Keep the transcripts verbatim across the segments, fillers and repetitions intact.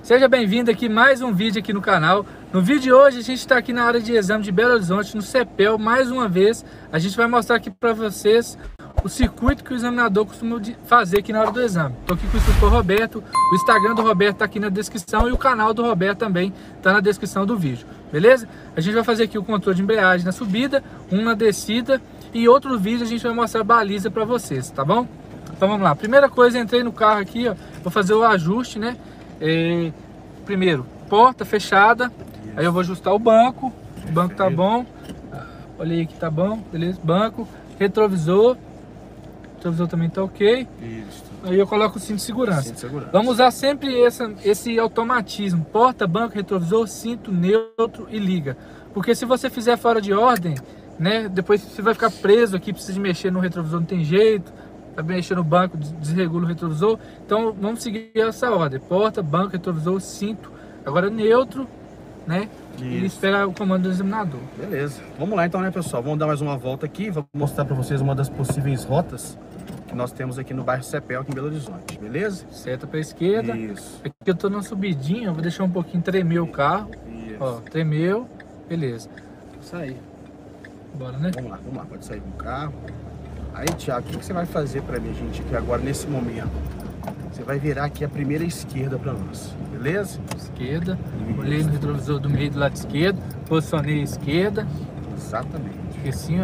Seja bem-vindo aqui mais um vídeo aqui no canal. No vídeo de hoje a gente está aqui na área de exame de Belo Horizonte, no CEPEL. Mais uma vez a gente vai mostrar aqui para vocês o circuito que o examinador costuma fazer aqui na hora do exame. Estou aqui com o instrutor Roberto, o Instagram do Roberto está aqui na descrição e o canal do Roberto também está na descrição do vídeo, beleza? A gente vai fazer aqui o controle de embreagem na subida, um na descida e outro vídeo a gente vai mostrar a baliza para vocês, tá bom? Então vamos lá, primeira coisa, entrei no carro aqui, ó, vou fazer o ajuste, né? É, primeiro, porta fechada, isso. Aí eu vou ajustar o banco, o banco tá bom, olha aí que tá bom, beleza, banco, retrovisor, retrovisor também tá ok, isso. Aí eu coloco o cinto de segurança. Cinto de segurança. Vamos usar sempre essa, esse automatismo, porta, banco, retrovisor, cinto, neutro e liga, porque se você fizer fora de ordem, né, depois você vai ficar preso aqui, precisa de mexer no retrovisor, não tem jeito. Tá mexendo no banco, desregula o retrovisor. Então vamos seguir essa ordem: porta, banco, retrovisor, cinto. Agora neutro, né? Isso. E esperar o comando do examinador. Beleza, vamos lá então, né, pessoal? Vamos dar mais uma volta aqui. Vou mostrar para vocês uma das possíveis rotas que nós temos aqui no bairro CEPEL, aqui em Belo Horizonte, beleza? Seta para esquerda. Isso. Aqui eu tô na subidinha, vou deixar um pouquinho tremer o carro. Isso. Ó, tremeu, beleza. Vou sair. Bora, né? Vamos lá, vamos lá, pode sair com o carro. Aí, Thiago, o que você vai fazer para mim, gente, aqui agora, nesse momento? Você vai virar aqui a primeira esquerda para nós, beleza? Esquerda, isso. Olhei no retrovisor do meio do lado esquerdo, posicionei a esquerda. Exatamente. Aqui assim, ó.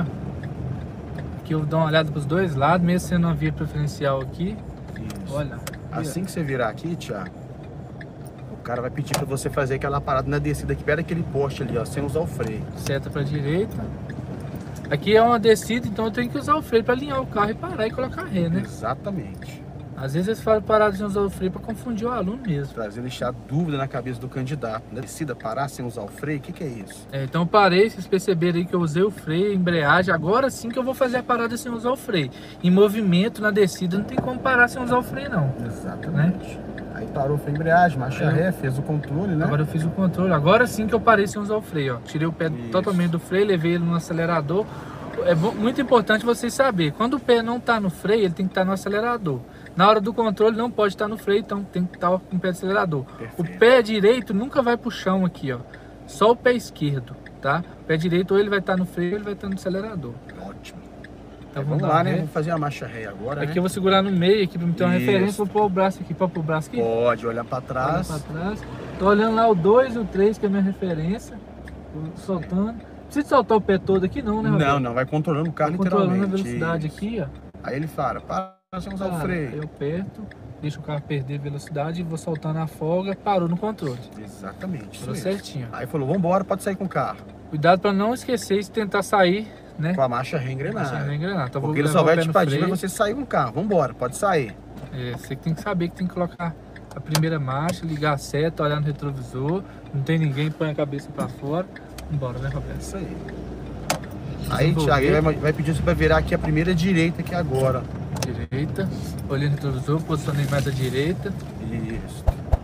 Aqui eu dou uma olhada para os dois lados, mesmo sendo uma via preferencial aqui. Isso. Olha. Assim que você virar aqui, Thiago, o cara vai pedir para você fazer aquela parada na descida aqui, perto daquele poste ali, ó, sem usar o freio. Seta para direita. Aqui é uma descida, então eu tenho que usar o freio para alinhar o carro e parar e colocar ré, né? Exatamente. Às vezes eles falam parar sem usar o freio para confundir o aluno mesmo. Trazer, deixar dúvida na cabeça do candidato. Na descida, parar sem usar o freio, o que, que é isso? É, então eu parei, vocês perceberam aí que eu usei o freio, a embreagem. Agora sim que eu vou fazer a parada sem usar o freio. Em movimento, na descida, não tem como parar sem usar o freio, não. Exatamente. Né? Aí parou, foi embreagem, marcha ré, fez o controle, né? Agora eu fiz o controle, agora sim que eu parei sem usar o freio, ó. Tirei o pé isso. totalmente do freio, levei ele no acelerador. É muito importante vocês saberem, quando o pé não está no freio, ele tem que estar no acelerador. Na hora do controle não pode estar no freio, então tem que estar com o pé do acelerador. Perfeito. O pé direito nunca vai pro chão aqui, ó. Só o pé esquerdo, tá? O pé direito ou ele vai estar no freio ou ele vai estar no acelerador. Ótimo. Então, vamos, vamos lá, né? Vamos fazer a marcha ré agora, Aqui né? eu vou segurar no meio aqui para me ter uma Isso. referência. Vou pôr o braço aqui, pode pôr o braço aqui? Pode, olhar para trás. Olhar para trás. Tô olhando lá o dois e o três, que é a minha referência. Tô soltando. Não precisa soltar o pé todo aqui não, né, Roberto? Não, não, vai controlando o carro vai literalmente. Controlando a velocidade Isso. aqui, ó. Aí ele para, para, sem usar o freio. Aí eu aperto, deixo o carro perder velocidade e vou soltando a folga, parou no controle. Exatamente. Parou certinho. Aí falou, vamos embora, pode sair com o carro. Cuidado para não esquecer de tentar sair, né? Com a marcha ré engrenada. Marcha ré engrenada. Então, porque ele só vai te pedir para você sair com o carro. Vamos embora, pode sair. É, você tem que saber que tem que colocar a primeira marcha, ligar a seta, olhar no retrovisor, não tem ninguém, põe a cabeça para fora. Vambora, né, Roberto? Isso aí. Aí, Thiago, vai, vai pedir para virar aqui a primeira direita aqui agora. Direita. Olhando no retrovisor, posicionei mais à direita. Isso.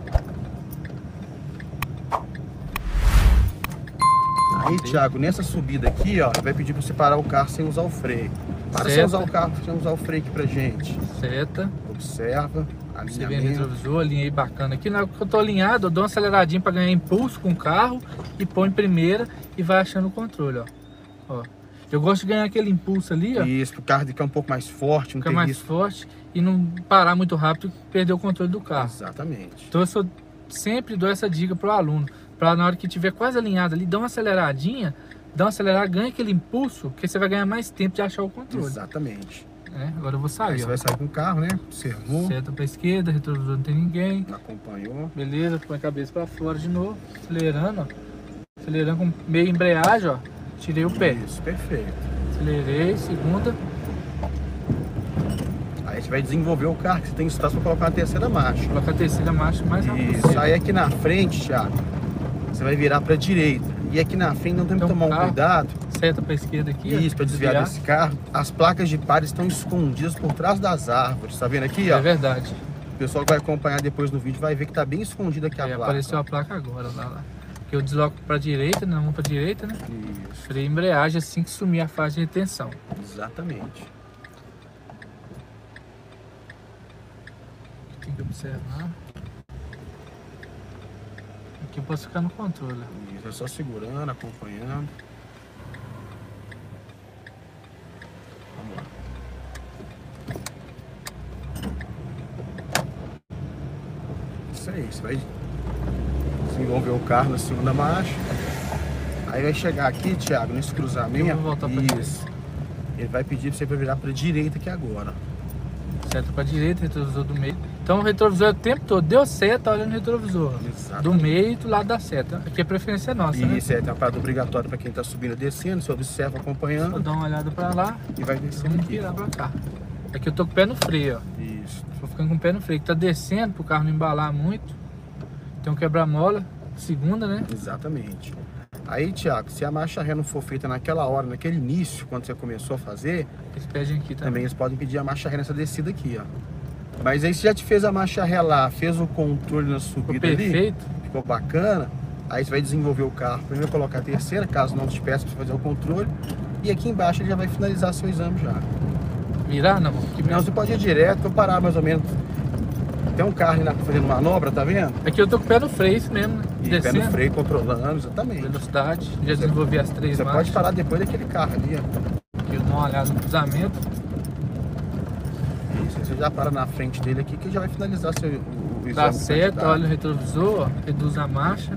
Aí, Thiago, nessa subida aqui, ó, vai pedir para você parar o carro sem usar o freio. Para sem usar o carro, sem usar o freio aqui pra gente. Seta. Observa. Você vem no retrovisor, alinhei bacana aqui. Na hora que eu tô alinhado, eu dou uma aceleradinha para ganhar impulso com o carro e põe em primeira e vai achando o controle, ó. Ó. Eu gosto de ganhar aquele impulso ali, ó. Isso, o carro ficar um pouco mais forte, não ficar mais risco. forte e não parar muito rápido e perder o controle do carro. Exatamente. Então eu sou, sempre dou essa dica pro aluno, para na hora que tiver quase alinhado ali, dá uma aceleradinha, dá uma acelerada, ganha aquele impulso, que você vai ganhar mais tempo de achar o controle. Exatamente. É, agora eu vou sair. Aí você ó. vai sair com o carro, né? Observou. Seta para esquerda, retrovisor não tem ninguém. Acompanhou. Beleza, põe a cabeça para fora de novo. Acelerando, ó. Acelerando com meia embreagem, ó. Tirei o pé. Isso, perfeito. Acelerei, segunda. Aí a gente vai desenvolver o carro, que você tem espaço para colocar a terceira marcha. Colocar a terceira marcha mais rápido. Isso, aí aqui na frente, Thiago, você vai virar para a direita. E aqui na frente não tem que tomar um carro, cuidado. Seta para a esquerda aqui. Isso, para desviar, desviar desse carro. As placas de pare estão escondidas por trás das árvores. Tá vendo aqui, ó? É verdade. O pessoal que vai acompanhar depois no vídeo vai ver que tá bem escondida aqui a é, placa. Apareceu a placa agora, lá, lá. Que eu desloco para direita, não para direita, né? Isso. Freio e embreagem assim que sumir a faixa de retenção. Exatamente. Tem que observar. Aqui eu posso ficar no controle. Isso, é só segurando, acompanhando. Vamos lá. Isso aí, você vai desenvolver o carro na segunda marcha. Aí vai chegar aqui, Thiago, nesse cruzamento. Eu vou voltar pra isso. Ele vai pedir pra você pra virar pra direita aqui agora. Seta pra direita, retrovisor do meio. Então o retrovisor o tempo todo deu seta, olha no retrovisor. Exatamente. Do meio e do lado da seta. Aqui é preferência nossa, Isso, né? Isso, é uma parada obrigatória pra quem tá subindo e descendo. Você observa acompanhando. Vou dar uma olhada pra lá E vai descendo vamos aqui. virar pra cá. Aqui eu tô com o pé no freio, ó. Isso. Tô ficando com o pé no freio, que tá descendo pro carro não embalar muito. Tem um quebra-mola, segunda, né? Exatamente. Aí, Thiago, se a marcha ré não for feita naquela hora, naquele início, quando você começou a fazer, Eles pedem aqui também. também eles podem pedir a marcha ré nessa descida aqui, ó. Mas aí, se já te fez a marcha ré lá, fez o controle na Ficou subida ali, perfeito. ficou bacana, aí você vai desenvolver o carro. Primeiro colocar a terceira, caso não te peça pra você fazer o controle. E aqui embaixo ele já vai finalizar seu exame já. Virar não? Aqui, Não, você pode ir direto, vou parar mais ou menos. Tem um carro ali na- fazendo manobra, tá vendo? aqui eu tô com o pé no freio, isso mesmo, né? E pé Descendo. no freio, controlando, exatamente. Velocidade. Já desenvolvi as três Você marchas. pode parar depois daquele carro ali, ó. Aqui eu dou uma olhada no cruzamento. Isso, você já para na frente dele aqui que já vai finalizar seu, o, o exame. Dá do seta, candidato. olha o retrovisor, ó, reduz a marcha.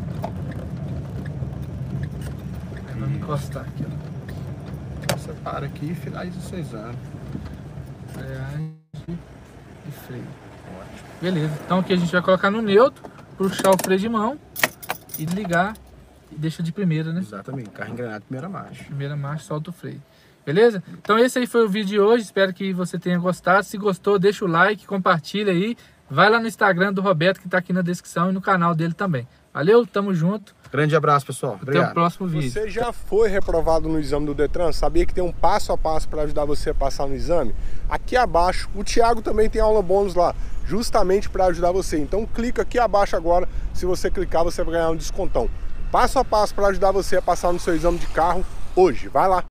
Aí vamos encostar aqui, ó. Você para aqui e finaliza o seu exame. Embreagem e freio. Ótimo. Beleza, então aqui a gente vai colocar no neutro, puxar o freio de mão e ligar e deixa de primeira, né? Exatamente, carro engrenado, primeira marcha. Primeira marcha, solta o freio. Beleza? Então esse aí foi o vídeo de hoje, espero que você tenha gostado. Se gostou, deixa o like, compartilha aí. Vai lá no Instagram do Roberto, que tá aqui na descrição, e no canal dele também. Valeu, tamo junto. Grande abraço, pessoal. Até Obrigado. o próximo vídeo. Você já foi reprovado no exame do Detran? Sabia que tem um passo a passo para ajudar você a passar no exame? Aqui abaixo, o Thiago também tem aula bônus lá, justamente para ajudar você. Então clica aqui abaixo agora, se você clicar você vai ganhar um descontão. Passo a passo para ajudar você a passar no seu exame de carro hoje. Vai lá!